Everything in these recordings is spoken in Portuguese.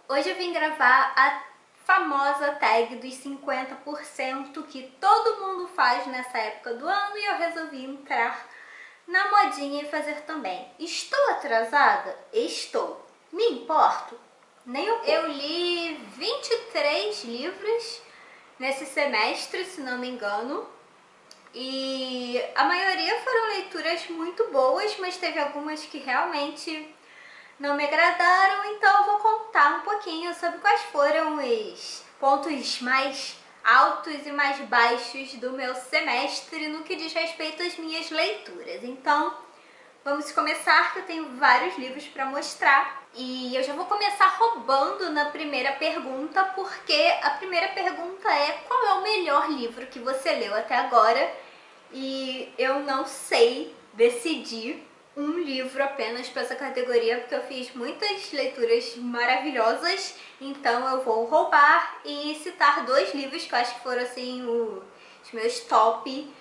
Hoje eu vim gravar a famosa tag dos 50% que todo mundo faz nessa época do ano e eu resolvi entrar na modinha e fazer também. Estou atrasada? Estou. Me importo? Nem um pouco. Eu li 23 livros nesse semestre, se não me engano. E a maioria foram leituras muito boas, mas teve algumas que realmente não me agradaram, então eu vou contar um pouquinho sobre quais foram os pontos mais altos e mais baixos do meu semestre no que diz respeito às minhas leituras. Então, vamos começar, que eu tenho vários livros para mostrar. E eu já vou começar roubando na primeira pergunta, porque a primeira pergunta é: qual é o melhor livro que você leu até agora? E eu não sei decidir um livro apenas para essa categoria, porque eu fiz muitas leituras maravilhosas, então eu vou roubar e citar dois livros que eu acho que foram assim os meus top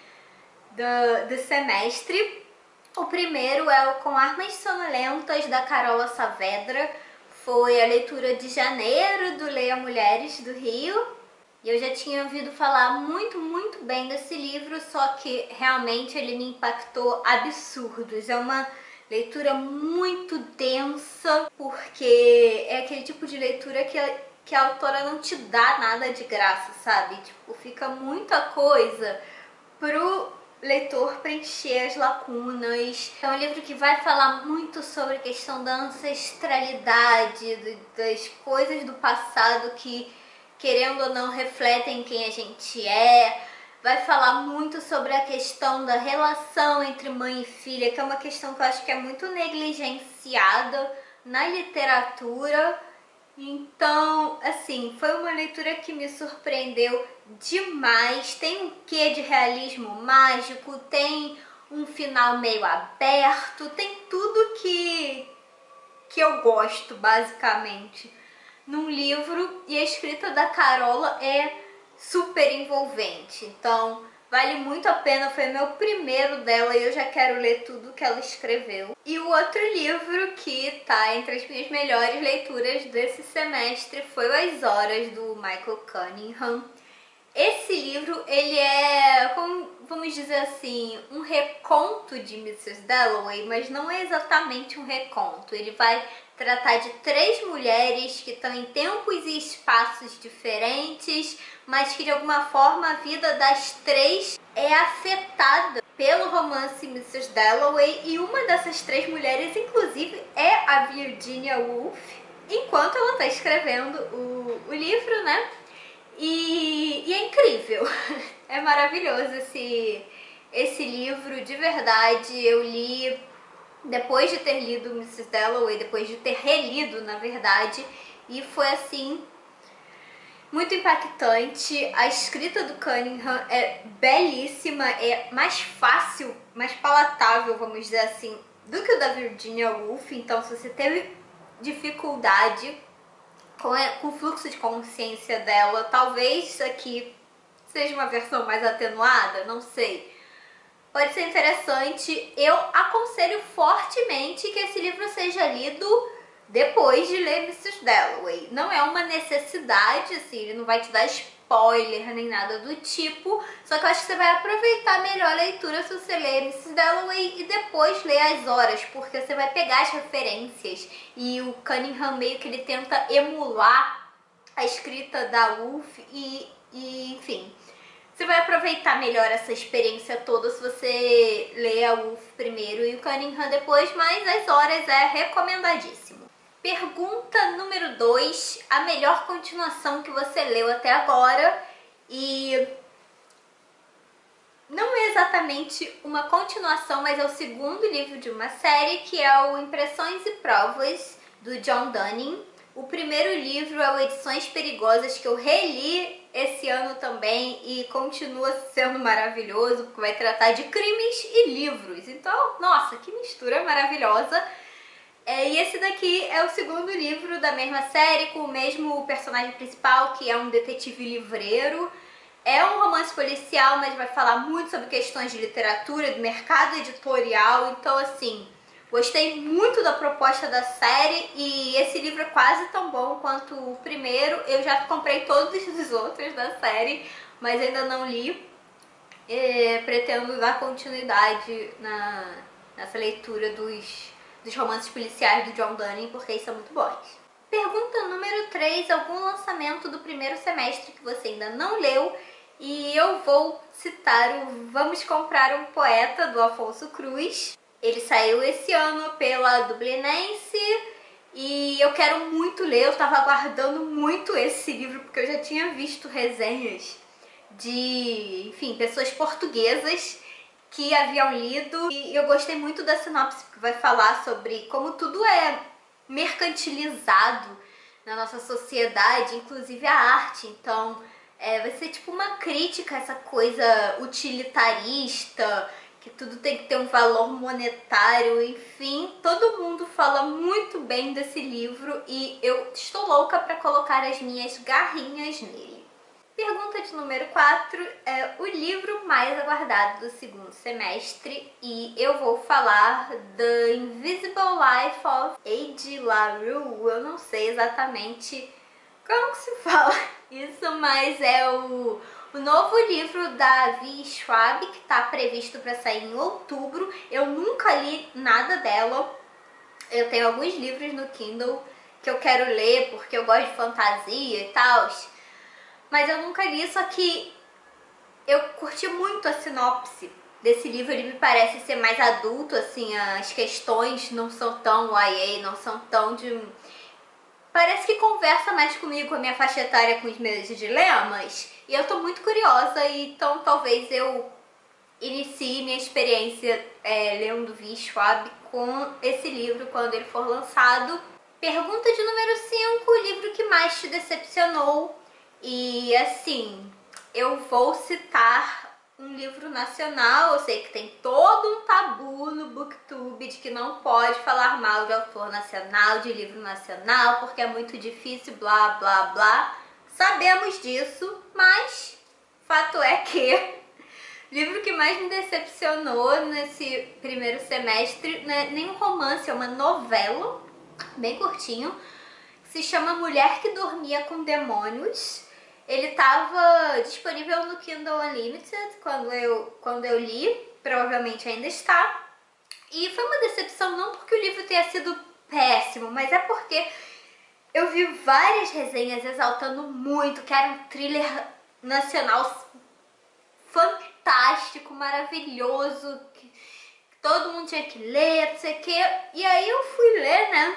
do semestre. O primeiro é o Com Armas Sonolentas, da Carola Saavedra. Foi a leitura de janeiro do Leia Mulheres do Rio. E eu já tinha ouvido falar muito bem desse livro, só que realmente ele me impactou absurdos. É uma leitura muito densa, porque é aquele tipo de leitura que a autora não te dá nada de graça, sabe? Tipo, fica muita coisa pro leitor preencher as lacunas. É um livro que vai falar muito sobre a questão da ancestralidade, das coisas do passado que, querendo ou não, refletem quem a gente é. Vai falar muito sobre a questão da relação entre mãe e filha, que é uma questão que eu acho que é muito negligenciada na literatura. Então, assim, foi uma leitura que me surpreendeu demais. Tem um quê de realismo mágico, tem um final meio aberto, tem tudo que eu gosto, basicamente, num livro. E a escrita da Carola é super envolvente, então vale muito a pena. Foi meu primeiro dela e eu já quero ler tudo que ela escreveu. E o outro livro que tá entre as minhas melhores leituras desse semestre foi o As Horas, do Michael Cunningham. Esse livro, ele é, vamos dizer assim, um reconto de Mrs. Dalloway, mas não é exatamente um reconto. Ele vai tratar de três mulheres que estão em tempos e espaços diferentes, mas que de alguma forma a vida das três é afetada pelo romance Mrs. Dalloway, e uma dessas três mulheres, inclusive, é a Virginia Woolf, enquanto ela está escrevendo o livro, né? E é incrível, é maravilhoso esse livro, de verdade. Eu li depois de ter lido Mrs. Dalloway, depois de ter relido, na verdade, e foi assim, muito impactante. A escrita do Cunningham é belíssima, é mais fácil, mais palatável, vamos dizer assim, do que o da Virginia Woolf. Então, se você teve dificuldade com o fluxo de consciência dela, talvez isso aqui seja uma versão mais atenuada, não sei. Pode ser interessante. Eu aconselho fortemente que esse livro seja lido depois de ler Mrs. Dalloway. Não é uma necessidade, assim, ele não vai te dar spoiler nem nada do tipo, só que eu acho que você vai aproveitar melhor a leitura se você ler Mrs. Dalloway e depois ler As Horas, porque você vai pegar as referências, e o Cunningham meio que ele tenta emular a escrita da Woolf e enfim, você vai aproveitar melhor essa experiência toda se você ler a Woolf primeiro e o Cunningham depois, mas As Horas é recomendadíssimo. Pergunta número 2, a melhor continuação que você leu até agora. E não é exatamente uma continuação, mas é o segundo livro de uma série, que é o Impressões e Provas, do John Dunning. O primeiro livro é o Edições Perigosas, que eu reli esse ano também e continua sendo maravilhoso, porque vai tratar de crimes e livros. Então, nossa, que mistura maravilhosa. E esse daqui é o segundo livro da mesma série, com o mesmo personagem principal, que é um detetive livreiro. É um romance policial, mas vai falar muito sobre questões de literatura, do mercado editorial. Então, assim, Gostei muito da proposta da série e esse livro é quase tão bom quanto o primeiro. Eu já comprei todos os outros da série, mas ainda não li. Pretendo dar continuidade nessa leitura dos romances policiais do John Dunning, porque eles são muito bons. Pergunta número 3, algum lançamento do primeiro semestre que você ainda não leu? E eu vou citar o Vamos Comprar um Poeta, do Afonso Cruz. Ele saiu esse ano pela Dublinense e eu quero muito ler. Eu estava aguardando muito esse livro porque eu já tinha visto resenhas de, enfim, pessoas portuguesas que haviam lido e eu gostei muito da sinopse, porque vai falar sobre como tudo é mercantilizado na nossa sociedade, inclusive a arte. Então vai ser tipo uma crítica a essa coisa utilitarista, que tudo tem que ter um valor monetário, enfim. Todo mundo fala muito bem desse livro e eu estou louca para colocar as minhas garrinhas nele. Pergunta de número 4 é o livro mais aguardado do segundo semestre e eu vou falar The Invisible Life of A.G. LaRue. Eu não sei exatamente como que se fala isso, mas é o novo livro da Vi Schwab, que está previsto para sair em outubro. Eu nunca li nada dela. Eu tenho alguns livros no Kindle que eu quero ler porque eu gosto de fantasia e tal, mas eu nunca li, só que eu curti muito a sinopse desse livro. Ele me parece ser mais adulto, assim, as questões não são tão YA, não são tão de... Parece que conversa mais comigo, com a minha faixa etária, com os meus dilemas. E eu tô muito curiosa, então talvez eu inicie minha experiência lendo Vi Schwab com esse livro quando ele for lançado. Pergunta de número 5, o livro que mais te decepcionou? E assim, eu vou citar um livro nacional. Eu sei que tem todo um tabu no BookTube de que não pode falar mal de autor nacional, de livro nacional, porque é muito difícil, blá blá blá. Sabemos disso, mas fato é que o livro que mais me decepcionou nesse primeiro semestre não é nem um romance, é uma novela bem curtinho, que se chama Mulher que Dormia com Demônios. Ele estava disponível no Kindle Unlimited quando eu li, provavelmente ainda está. E foi uma decepção não porque o livro tenha sido péssimo, mas é porque eu vi várias resenhas exaltando muito que era um thriller nacional fantástico, maravilhoso, que todo mundo tinha que ler, não sei o quê. E aí eu fui ler, né?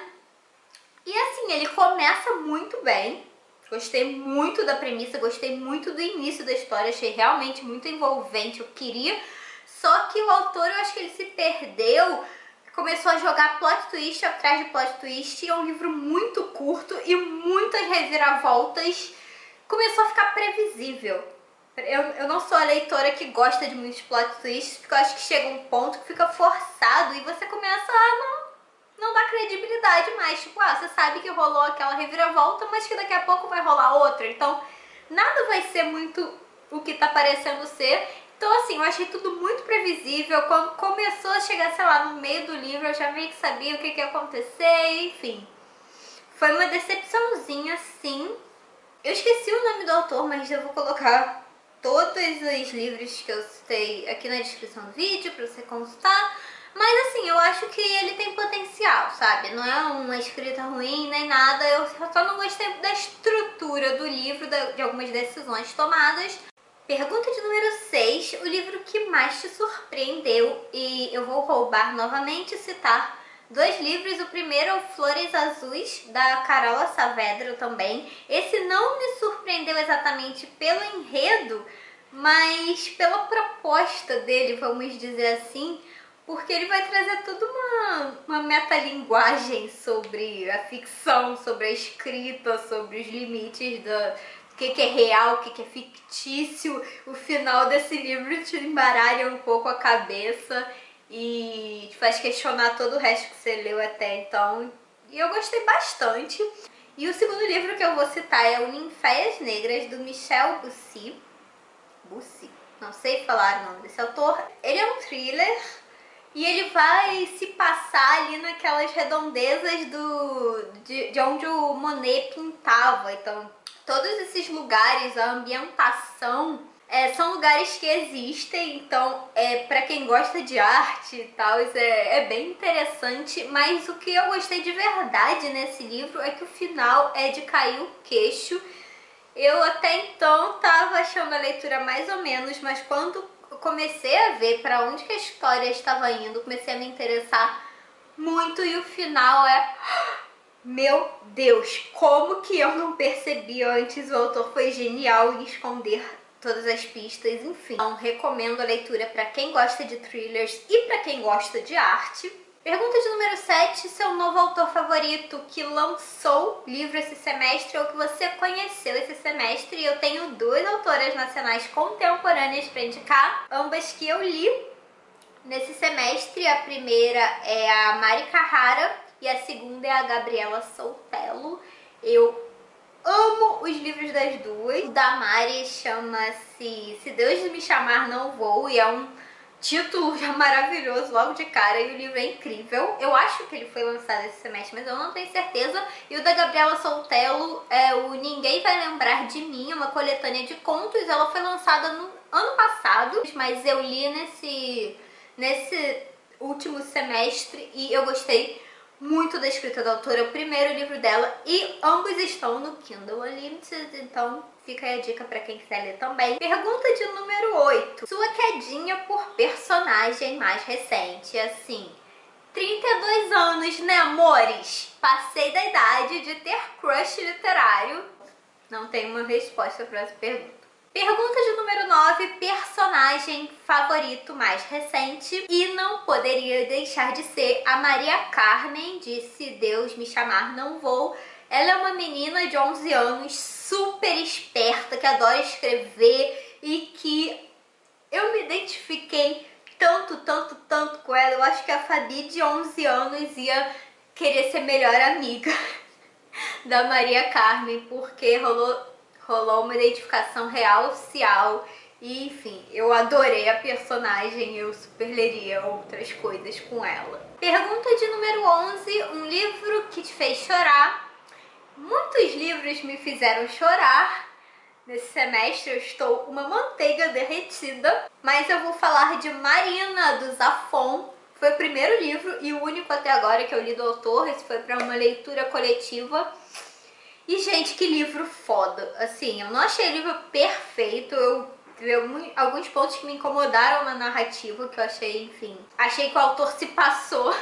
E assim, ele começa muito bem. Gostei muito da premissa, gostei muito do início da história, achei realmente muito envolvente, eu queria. Só que o autor, eu acho que ele se perdeu, começou a jogar plot twist atrás de plot twist, e é um livro muito curto e muitas reviravoltas. Começou a ficar previsível. Eu não sou a leitora que gosta de muitos plot twists, porque eu acho que chega um ponto que fica forçado e você começa a não dá credibilidade mais. Tipo, você sabe que rolou aquela reviravolta, mas que daqui a pouco vai rolar outra. Então, nada vai ser muito o que tá parecendo ser. Então, assim, eu achei tudo muito previsível. Quando começou a chegar, sei lá, no meio do livro, eu já meio que sabia o que ia acontecer, enfim. Foi uma decepçãozinha, sim. Eu esqueci o nome do autor, mas eu vou colocar todos os livros que eu citei aqui na descrição do vídeo pra você consultar. Mas assim, eu acho que ele tem potencial, sabe? Não é uma escrita ruim nem nada. Eu só não gostei da estrutura do livro, de algumas decisões tomadas. Pergunta de número 6, o livro que mais te surpreendeu? E eu vou roubar novamente e citar dois livros. O primeiro é o Flores Azuis, da Carola Saavedra também. Esse não me surpreendeu exatamente pelo enredo, mas pela proposta dele, vamos dizer assim, porque ele vai trazer toda uma metalinguagem sobre a ficção, sobre a escrita, sobre os limites do que é real, o que é fictício. O final desse livro te embaralha um pouco a cabeça e te faz questionar todo o resto que você leu até então. E eu gostei bastante. E o segundo livro que eu vou citar é o Ninféias Negras, do Michel Bussy. Não sei falar o nome desse autor. Ele é um thriller E ele vai se passar ali naquelas redondezas de onde o Monet pintava. Então, todos esses lugares, a ambientação, são lugares que existem. Então, para quem gosta de arte e tal, é bem interessante. Mas o que eu gostei de verdade nesse livro é que o final é de cair o queixo. Eu até então tava achando a leitura mais ou menos, mas quando eu comecei a ver para onde que a história estava indo, comecei a me interessar muito e o final meu Deus, como que eu não percebi antes? O autor foi genial em esconder todas as pistas, enfim. Então, recomendo a leitura para quem gosta de thrillers e para quem gosta de arte. Pergunta de número 7, seu novo autor favorito que lançou livro esse semestre ou que você conheceu esse semestre. Eu tenho duas autoras nacionais contemporâneas para indicar, ambas que eu li nesse semestre. A primeira é a Mari Carrara e a segunda é a Gabriela Soltello. Eu amo os livros das duas. O da Mari chama-se Se Deus Me Chamar Não Vou e é um título já maravilhoso logo de cara e o livro é incrível. Eu acho que ele foi lançado esse semestre, mas eu não tenho certeza. E o da Gabriela Soltello é o Ninguém Vai Lembrar de Mim, uma coletânea de contos. Ela foi lançada no ano passado, mas eu li nesse último semestre e eu gostei muito da escrita da autora, é o primeiro livro dela e ambos estão no Kindle Unlimited, então fica aí a dica para quem quiser ler também. Pergunta de número 8. Sua quedinha por personagem mais recente, assim, 32 anos, né, amores? Passei da idade de ter crush literário. Não tenho uma resposta para essa pergunta. Pergunta de número 9, personagem favorito mais recente. E não poderia deixar de ser a Maria Carmen, de Se Deus Me Chamar Não Vou. Ela é uma menina de 11 anos, super esperta, que adora escrever e que eu me identifiquei tanto com ela. Eu acho que a Fabi de 11 anos ia querer ser melhor amiga da Maria Carmen, porque rolou uma identificação real, oficial. E enfim, eu adorei a personagem, eu super leria outras coisas com ela. Pergunta de número 11, um livro que te fez chorar. Muitos livros me fizeram chorar. Nesse semestre eu estou uma manteiga derretida, mas eu vou falar de Marina, do Zafón. Foi o primeiro livro e o único até agora que eu li do autor. Esse foi para uma leitura coletiva. E, gente, que livro foda. Assim, eu não achei o livro perfeito. Eu tive alguns pontos que me incomodaram na narrativa, que eu achei, enfim... Achei que o autor se passou,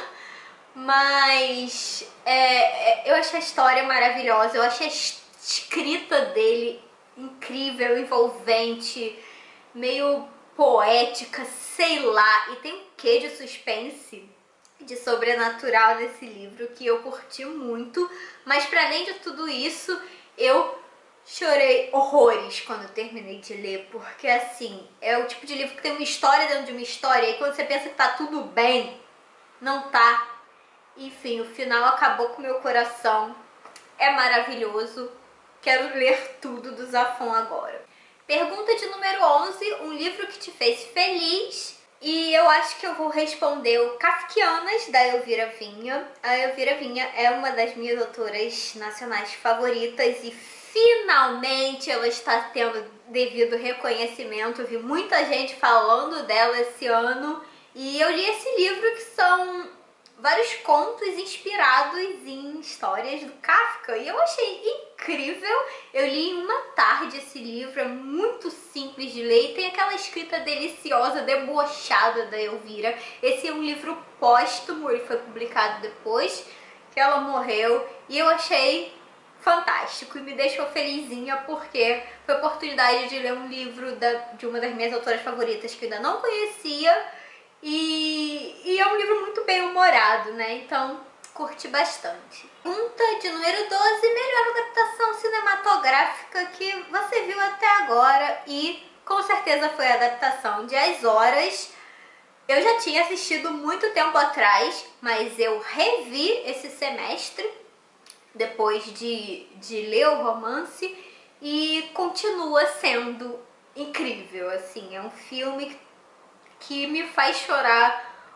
mas eu achei a história maravilhosa. Eu achei a escrita dele incrível, envolvente, meio poética, sei lá. E tem um quê de suspense, de sobrenatural nesse livro que eu curti muito, mas para além de tudo isso, eu chorei horrores quando eu terminei de ler, porque assim, é o tipo de livro que tem uma história dentro de uma história e quando você pensa que tá tudo bem, não tá. Enfim, o final acabou com o meu coração, é maravilhoso, quero ler tudo do Zafón agora. Pergunta de número 11, um livro que te fez feliz. E eu acho que eu vou responder o Kafkianas, da Elvira Vinha. A Elvira Vinha é uma das minhas autoras nacionais favoritas e finalmente ela está tendo devido reconhecimento. Eu vi muita gente falando dela esse ano e eu li esse livro que são vários contos inspirados em histórias do Kafka e eu achei incrível. Eu li em uma tarde esse livro, é muito simples de ler e tem aquela escrita deliciosa, debochada da Elvira. Esse é um livro póstumo, ele foi publicado depois que ela morreu e eu achei fantástico e me deixou felizinha porque foi a oportunidade de ler um livro de uma das minhas autoras favoritas que eu ainda não conhecia. E é um livro muito bem humorado, né? Então, curti bastante. Pergunta de número 12, melhor adaptação cinematográfica que você viu até agora. E com certeza foi a adaptação de As Horas. Eu já tinha assistido muito tempo atrás, mas eu revi esse semestre, depois de ler o romance, e continua sendo incrível, assim. É um filme que me faz chorar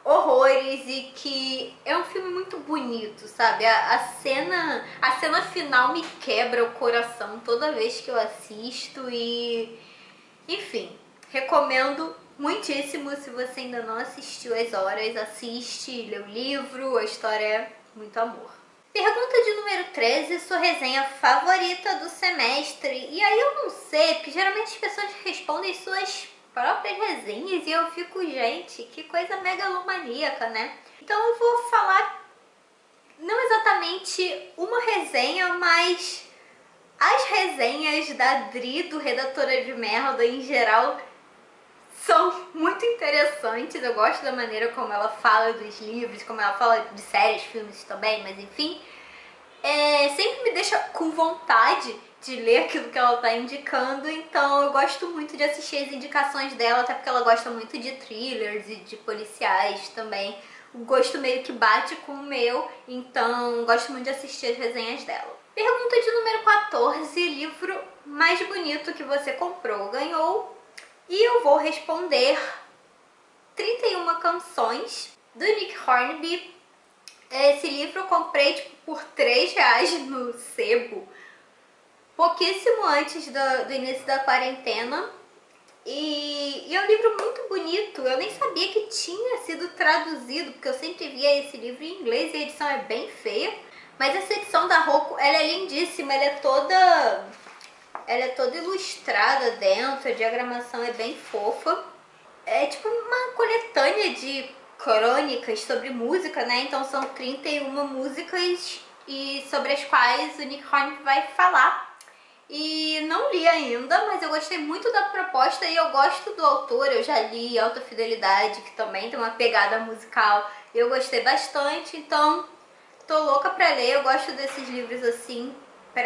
horrores e que é um filme muito bonito, sabe? A cena final me quebra o coração toda vez que eu assisto e... Enfim, recomendo muitíssimo. Se você ainda não assistiu As Horas, assiste, lê o livro, a história é muito amor. Pergunta de número 13, sua resenha favorita do semestre. E aí eu não sei, porque geralmente as pessoas respondem suas próprias resenhas e eu fico, gente, que coisa megalomaníaca, né? Então eu vou falar não exatamente uma resenha, mas as resenhas da Dri, do Redatora de Merda, em geral, são muito interessantes. Eu gosto da maneira como ela fala dos livros, como ela fala de séries, filmes também, mas enfim. Sempre me deixa com vontade de ler aquilo que ela tá indicando, então eu gosto muito de assistir as indicações dela, até porque ela gosta muito de thrillers e de policiais também. O gosto meio que bate com o meu, então gosto muito de assistir as resenhas dela. Pergunta de número 14, livro mais bonito que você comprou ou ganhou? E eu vou responder 31 Canções, do Nick Hornby. Esse livro eu comprei tipo, por R$3 no sebo, pouquíssimo antes do início da quarentena. E é um livro muito bonito. Eu nem sabia que tinha sido traduzido, porque eu sempre via esse livro em inglês e a edição é bem feia. Mas essa edição da Rocco, ela é lindíssima, ela é toda ilustrada dentro, a diagramação é bem fofa. É tipo uma coletânea de crônicas sobre música, né? Então são 31 músicas e sobre as quais o Nick Hornby vai falar. E não li ainda, mas eu gostei muito da proposta e eu gosto do autor. Eu já li Alta Fidelidade, que também tem uma pegada musical, eu gostei bastante, então tô louca pra ler. Eu gosto desses livros assim,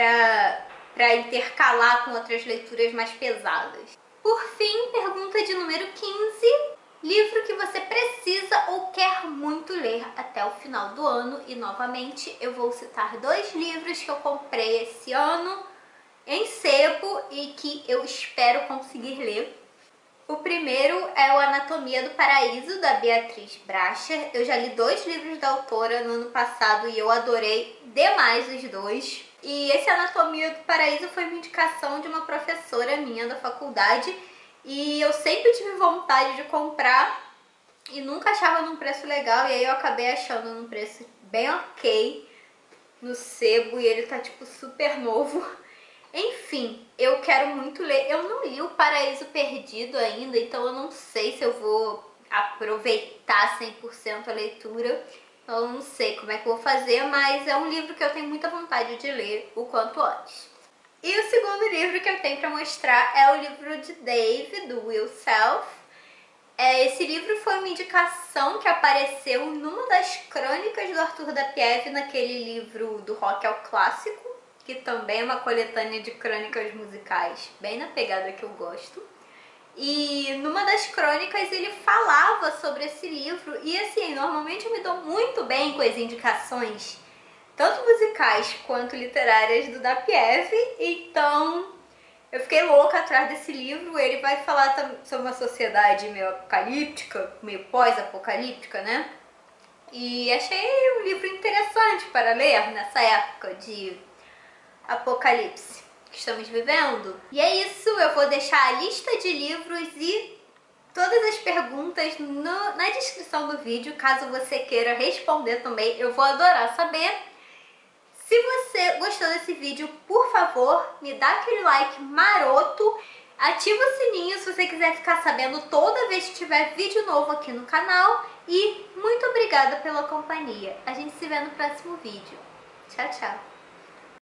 pra intercalar com outras leituras mais pesadas. Por fim, pergunta de número 15. Livro que você precisa ou quer muito ler até o final do ano. E novamente eu vou citar 2 livros que eu comprei esse ano em sebo e que eu espero conseguir ler. O primeiro é o Anatomia do Paraíso, da Beatriz Bracher. Eu já li 2 livros da autora no ano passado e eu adorei demais os 2. E esse Anatomia do Paraíso foi uma indicação de uma professora minha da faculdade e eu sempre tive vontade de comprar e nunca achava num preço legal, e aí eu acabei achando num preço bem ok no sebo e ele tá tipo super novo. Enfim, eu quero muito ler. Eu não li o Paraíso Perdido ainda, então eu não sei se eu vou aproveitar 100% a leitura. Eu não sei como é que eu vou fazer, mas é um livro que eu tenho muita vontade de ler o quanto antes. E o segundo livro que eu tenho para mostrar é o livro de Dave, do Will Self. Esse livro foi uma indicação que apareceu numa das crônicas do Arthur da Pieve, naquele livro do Rock ao Clássico, que também é uma coletânea de crônicas musicais, bem na pegada que eu gosto. E numa das crônicas ele falava sobre esse livro, e assim, normalmente eu me dou muito bem com as indicações, tanto musicais quanto literárias do da Pieve, então eu fiquei louca atrás desse livro. Ele vai falar sobre uma sociedade meio apocalíptica, meio pós-apocalíptica, né? E achei um livro interessante para ler nessa época de apocalipse que estamos vivendo. E é isso, eu vou deixar a lista de livros e todas as perguntas na descrição do vídeo, caso você queira responder também, eu vou adorar saber. Se você gostou desse vídeo, por favor, me dá aquele like maroto, ativa o sininho se você quiser ficar sabendo toda vez que tiver vídeo novo aqui no canal, e muito obrigada pela companhia. A gente se vê no próximo vídeo. Tchau, tchau!